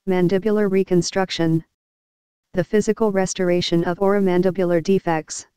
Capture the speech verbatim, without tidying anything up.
Mandibular reconstruction. The physical restoration of oromandibular defects.